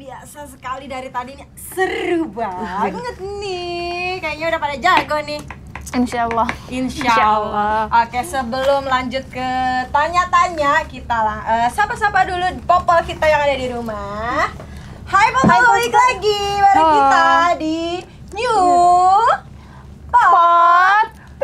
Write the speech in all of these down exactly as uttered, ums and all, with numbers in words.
biasa sekali dari tadi nih. Seru banget nih. Kayaknya udah pada jago nih. Insya Allah. Insya Allah. Oke, sebelum lanjut ke tanya-tanya, kita lah uh, sapa-sapa dulu popol kita yang ada di rumah. Hai popol, balik lagi bareng Halo. kita di New Pot.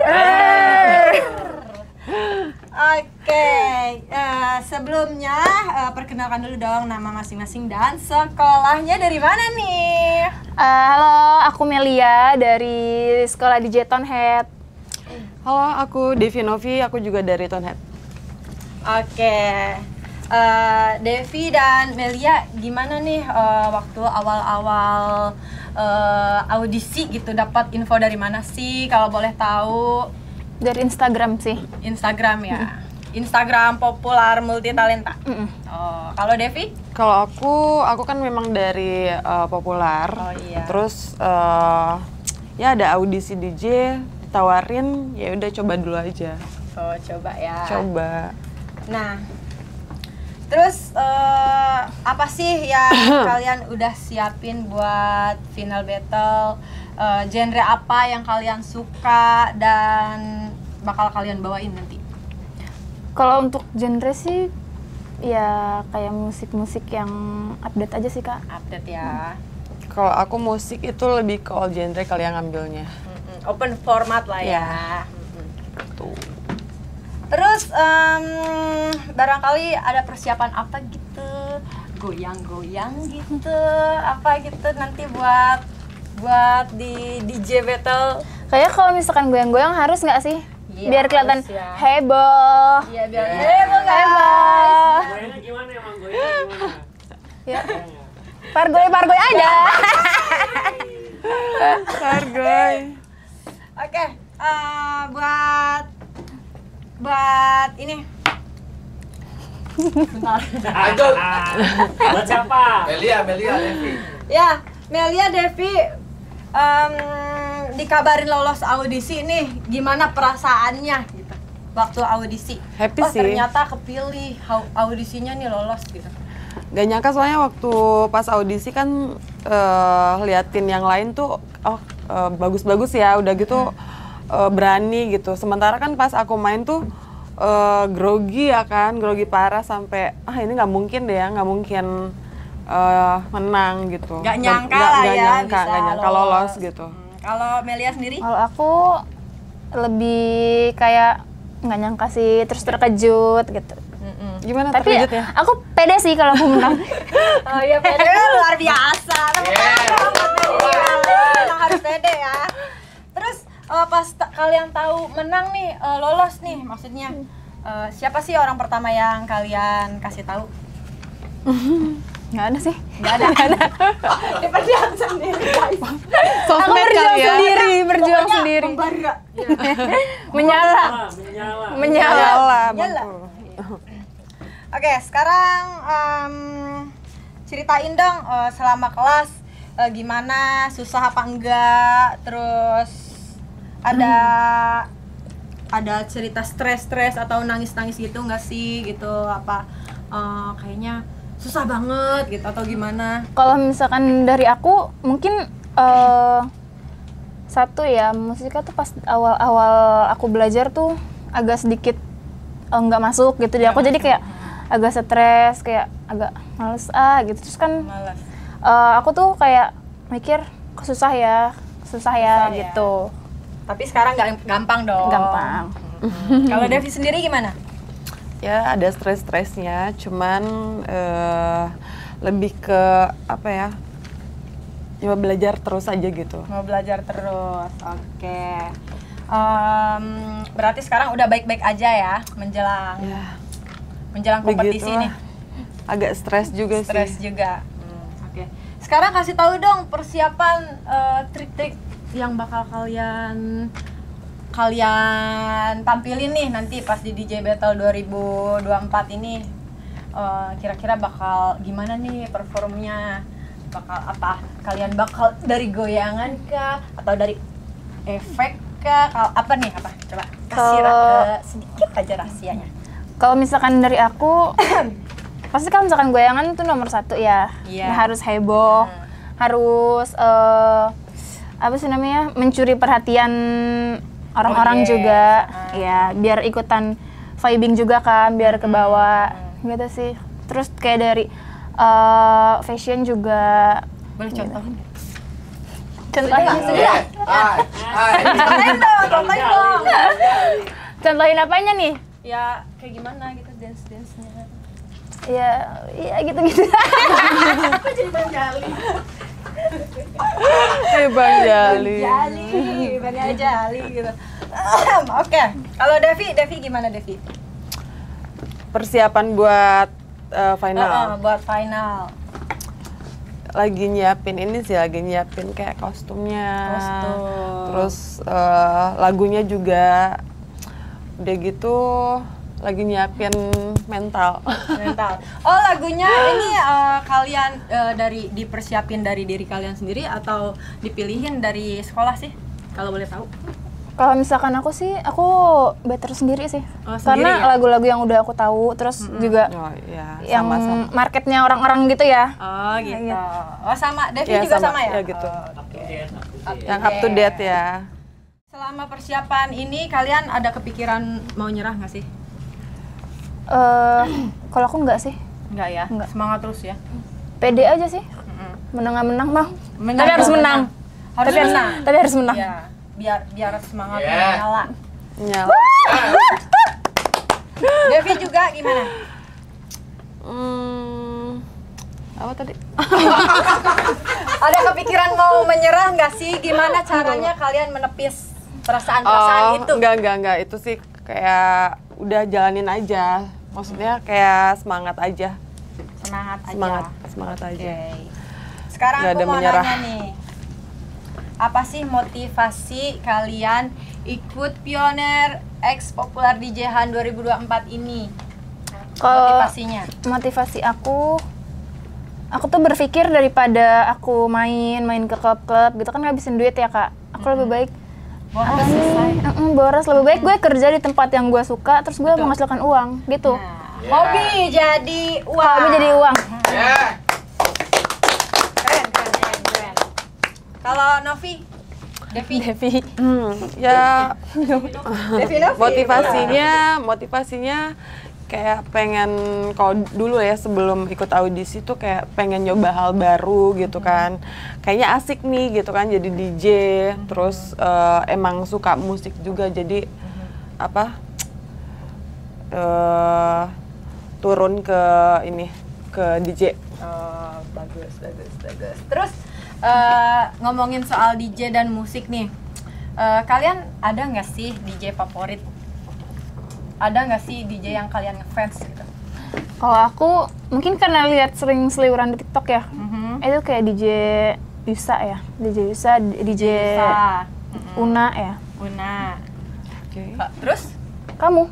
Oke, uh, sebelumnya uh, perkenalkan dulu dong nama masing-masing dan sekolahnya dari mana nih? Uh, halo, aku Melia dari sekolah di Tonhead. Halo, aku Devi Novi, aku juga dari Tonhead. Oke, uh, Devi dan Melia, gimana nih uh, waktu awal-awal uh, audisi gitu, dapat info dari mana sih kalau boleh tahu? Dari Instagram sih. Instagram ya. Instagram Popular Multi Talenta. Mm-mm. Oh, kalau Devi? Kalau aku, aku kan memang dari uh, Popular. Oh iya. Terus uh, ya ada audisi D J, ditawarin, ya udah coba dulu aja. Oh, coba ya. Coba. Nah, terus uh, apa sih yang kalian udah siapin buat final battle? Uh, genre apa yang kalian suka dan bakal kalian bawain nanti? Kalau untuk genre sih, ya kayak musik-musik yang update aja sih Kak. Update ya. Kalau aku musik itu lebih ke all genre kalian ngambilnya. Mm-mm, open format lah ya. Ya. Mm-mm. Tuh. Terus um, barangkali ada persiapan apa gitu, goyang-goyang gitu, apa gitu nanti buat buat di D J battle. Kayaknya kalau misalkan goyang-goyang harus nggak sih? Iya, Biar kelihatan harus ya. heboh. Iya biar heboh guys. Goyangnya gimana emang? Goyangnya gimana? Ya. Pargoy pargoy aja. Sargoy. Oke, eh, buat buat ini. Bentar. Lanjut. Buat siapa? Melia, Melia, Devi. Ya, Melia, Devi, em, dikabarin lolos audisi nih, gimana perasaannya gitu waktu audisi? Happy oh, sih. ternyata kepilih au- audisinya nih lolos gitu. Gak nyangka soalnya waktu pas audisi kan uh, liatin yang lain tuh, oh uh, bagus-bagus ya, udah gitu uh, berani gitu. Sementara kan pas aku main tuh uh, grogi ya kan, grogi parah sampai ah ini nggak mungkin deh ya, nggak mungkin uh, menang gitu. Gak nyangka Gak- lah gak ya nyangka, bisa gak nyangka lolos. lolos gitu. Hmm, kalau Melia sendiri? Kalau aku lebih kayak nggak nyangka sih, terus terkejut gitu. Mm-mm. Gimana Tapi ya, terkejut ya? aku pede sih kalau aku menang. Oh iya, pede luar biasa. Yeah. Emang harus pede ya. Terus eh, pas ta- kalian tahu menang nih, eh, lolos nih, maksudnya eh, siapa sih orang pertama yang kalian kasih tahu? Nggak ada sih. Gak ada. Diperjuang sendiri guys. Aku Sosmed berjuang kali ya. sendiri, berjuang Pokoknya sendiri. membara. Menyala, Ah, menyala. menyala. Nyala, Nyala. betul. Oke, sekarang em, ceritain dong eh, selama kelas eh, gimana, susah apa enggak, terus ada ada cerita stres-stres atau nangis-nangis gitu enggak sih gitu, apa eh, kayaknya susah banget gitu atau gimana? Kalau misalkan dari aku mungkin eh, satu ya, musiknya tuh pas awal-awal aku belajar tuh agak sedikit eh, nggak masuk gitu. Jadi aku jadi kayak agak stres, kayak agak males ah gitu. Terus kan Malas. eh, aku tuh kayak mikir kok susah ya, susah ya Susah ya. gitu. Tapi sekarang nggak gampang dong. Gampang. Hmm. Kalau Devi sendiri gimana? Ya ada stres-stresnya, cuman eh, lebih ke apa ya? Coba belajar terus aja gitu. Mau belajar terus, oke. Em, berarti sekarang udah baik-baik aja ya menjelang Ya, menjelang kompetisi begitulah. nih. Agak stres juga Stres sih. juga. Hmm, oke. Sekarang kasih tahu dong persiapan eh, trik-trik yang bakal kalian kalian tampilin nih nanti pas di D J Battle dua ribu dua puluh empat ini. Eh, kira-kira bakal gimana nih performnya? Bakal apa? Kalian bakal dari goyangan kah atau dari efek kah? Kalau apa nih apa? Coba kasih Kalau- ra- eh, sedikit aja rahasianya. Kalau misalkan dari aku pasti kan misalkan goyangan itu nomor satu ya. Iya. Nah, harus heboh, Hmm. harus eh, apa sih namanya mencuri perhatian orang-orang Audiens. juga, Hmm. ya biar ikutan vibing juga kan, biar ke bawah, gitu sih. Terus kayak dari eh, fashion juga. Boleh contohin? Contohin, Sudah. Contohin dong, contohin dong. contohin apanya nih? Ya kayak gimana gitu dance dance nya. Ya, ya gitu-gitu. Aku jadi Bang Jali. Eh Bang Jali. Jali, Bang Jali gitu. Oke, kalau Devi, Devi gimana Devi? Persiapan buat uh, final. Heeh, buat final. Lagi nyiapin ini sih, lagi nyiapin kayak kostumnya. Kostum. Terus uh, lagunya juga. Udah gitu lagi nyiapin mental. Mental. Oh lagunya ini eh, kalian eh, dari dipersiapin dari diri kalian sendiri atau dipilihin dari sekolah sih? Kalau boleh tahu. Kalau misalkan aku sih, aku better sendiri sih. Oh, sendiri Karena ya? lagu-lagu yang udah aku tahu, terus juga Oh iya, yang sama-sama. marketnya orang-orang gitu ya. Oh gitu. Iya. Oh sama Devi Ya, juga sama. sama, ya? Ya, gitu. Oh, Up to date, up to date. Yang up to date ya. Selama persiapan ini kalian ada kepikiran mau nyerah nggak sih? Eh, kalau aku enggak sih, Enggak ya? Nggak. Semangat terus ya? pede aja sih. Menang nggak menang mah. Menang Tapi harus dong, menang. Harus tapi menang. Harus, tapi harus menang. Iya. Biar biar semangat Yeah. menyala. Nyala. Devi juga gimana? Hmm, apa tadi? Ada kepikiran mau menyerah nggak sih? Gimana caranya kalian menepis perasaan-perasaan Oh, itu? enggak, enggak, enggak. Itu sih kayak udah jalanin aja. Maksudnya kayak semangat aja. Semangat aja. Semangat, semangat Oke. aja. Sekarang Nggak aku ada mau menyerah. nanya nih. Apa sih motivasi kalian ikut Pioneer X Popular D J Han dua ribu dua puluh empat ini? Kalau Motivasinya? motivasi aku, aku tuh berpikir daripada aku main main ke klub-klub gitu kan ngabisin duit ya kak. Aku lebih baik Boros apa selesai. nih? Mm-mm, boros lebih baik gue kerja di tempat yang gue suka terus gue menghasilkan uang gitu. Nah, hobi jadi uang. Kalau jadi uang. Ya. Keren, keren, keren, keren. Kalau Novi, Devi, Devi. Hmm, ya Devi Novi. motivasinya, motivasinya kayak pengen kalau dulu ya sebelum ikut audisi tuh kayak pengen nyoba hal baru gitu kan. Kayaknya asik nih gitu kan jadi D J, terus eh, emang suka musik juga jadi apa? eh, turun ke ini ke D J. Oh, bagus, bagus, bagus. Terus eh, ngomongin soal D J dan musik nih, eh, kalian ada nggak sih D J favorit? Ada nggak sih D J yang kalian ngefans gitu? Kalau aku mungkin karena lihat sering seliweran di TikTok ya. Mhm. Itu kayak D J Yusa ya, D J Yusa, D J Sa, Una ya. Una. Oke. Kak, terus? Kamu?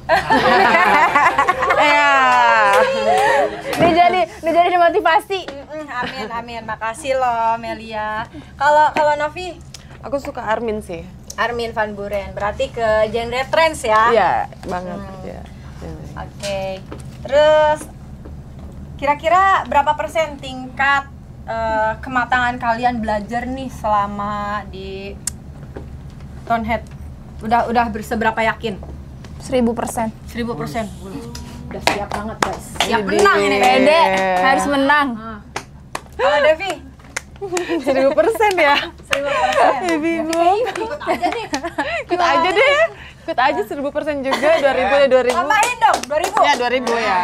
Ya. Dia jadi dia jadi motivasi. Mm-mm, amin, amin. Makasih loh Melia. Kalau kalau Novi, Aku suka Armin sih. Armin van Buuren. Berarti ke genre trance ya? Iya, banget ya. Oke. Terus kira-kira berapa persen tingkat eh, kematangan kalian belajar nih selama di Tonehead? Udah udah berseberapa yakin? Seribu persen. seribu persen. Udah siap banget guys. Siap Widih. menang ini. Pede, harus menang. Ah. Kalau Devi, Seribu persen ya. seribu persen. Eh, bingung. Ikut aja nih. Ikut aja deh. Ikut aja seribu persen juga. Dua ribu ya dua ribu. Tambahin dong, dua ribu. Ya dua ribu ya.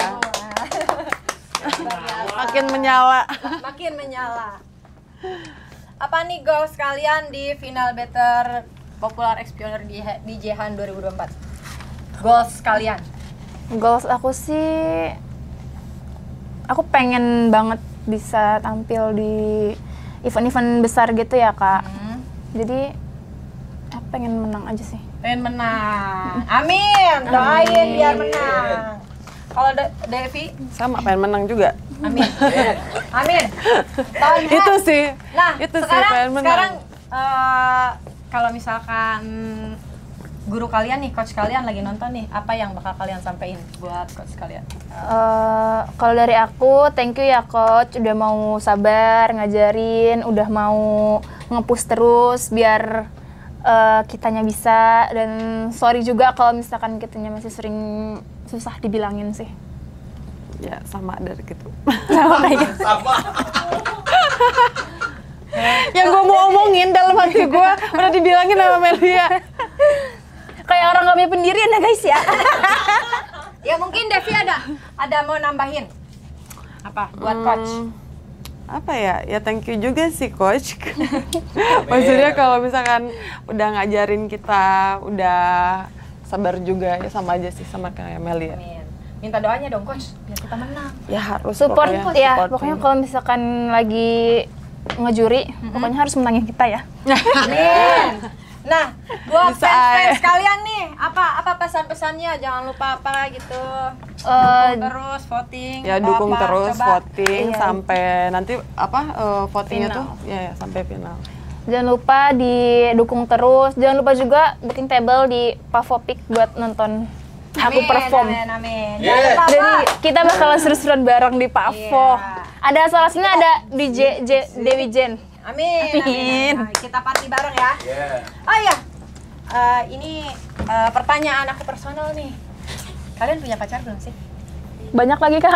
Makin menyala. Makin menyala. Apa nih goals kalian di final Better Popular X Pioneer di D J Han dua ribu dua puluh empat? Goals kalian? Goals aku sih, aku pengen banget bisa tampil di event-event besar gitu ya kak. Hmm. Jadi aku pengen menang aja sih. Pengen menang. Amin. Doain biar menang. Kalau De- Devi, Sama pengen menang juga. amin. Amin. Tahun Itu sih. Nah, itu sih sekarang pengen menang. sekarang eh, kalau misalkan guru kalian nih, coach kalian lagi nonton nih, apa yang bakal kalian sampein buat coach kalian? Eh, kalau dari aku, thank you ya coach, udah mau sabar ngajarin, udah mau nge-push terus biar eh, kitanya bisa, dan sorry juga kalau misalkan kitanya masih sering susah dibilangin sih. Ya sama dari gitu. Yang gue mau omongin dalam hati gue udah dibilangin sama Melia. Kayak orang gak punya pendirian ya guys ya. Ya mungkin Devi ada ada mau nambahin apa buat coach? Hmm, apa ya? Ya thank you juga sih coach. Maksudnya kalau misalkan udah ngajarin kita, udah sabar juga, ya sama aja sih sama kayak Melia. Amin. Minta doanya dong coach biar kita menang. Ya harus Support pokoknya, ya, support pokoknya nih. kalau misalkan lagi ngejuri, pokoknya harus menangin kita ya. Amin. Nah, buat Bisa fans-fans aja. kalian nih, apa apa pesan-pesannya? Jangan lupa apa gitu. Eh, Dukung terus voting. Ya atau dukung apa, terus coba. voting Iya. sampai nanti apa eh, votingnya Final. tuh ya, ya sampai final. Jangan lupa didukung terus. Jangan lupa juga booking table di Pavopik buat nonton aku Amin, perform. Amin, amin. Yeah. Jangan lupa Jadi apa? kita bakalan seru-seruan bareng di Pavo. Iya. Ada salah satunya ada di J, J Dewi Jen. Amin, amin. Amin. Nah, kita party bareng ya. Yeah. Oh iya, Eh, ini eh, pertanyaan aku personal nih. Kalian punya pacar belum sih? Banyak lagi kak.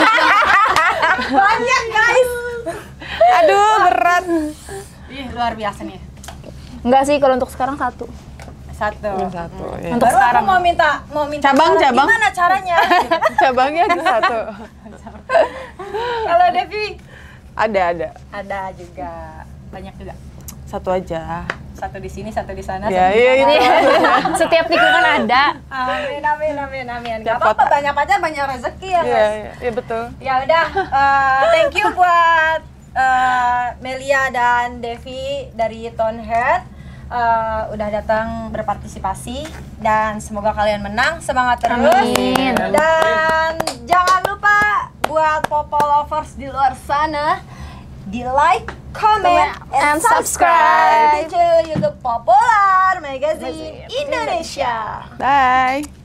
Banyak guys. Aduh berat. Ih, luar biasa nih. Enggak sih, kalau untuk sekarang satu. Satu. Satu. Ya. Untuk Baru sekarang. aku mau minta mau minta Cabang, cara, cabang. Gimana caranya? Cabangnya ada satu. Kalau Devi Ada ada. ada juga. Banyak juga. Satu aja. Satu di sini, satu di sana. Ya satu di iya sana. itu. Setiap tikungan ada. Amin, amin, amin, amin. Gak Dapat. apa-apa, banyak pacar, banyak rezeki ya Iya guys. iya iya, betul. Ya udah, eh, thank you buat eh, Melia dan Devi dari Tonehead. Eh, udah datang berpartisipasi dan semoga kalian menang, semangat terus. Amin. Dan jangan lupa buat Popo lovers di luar sana, di like, comment, and and subscribe. subscribe to YouTube Popular Magazine Indonesia. Bye.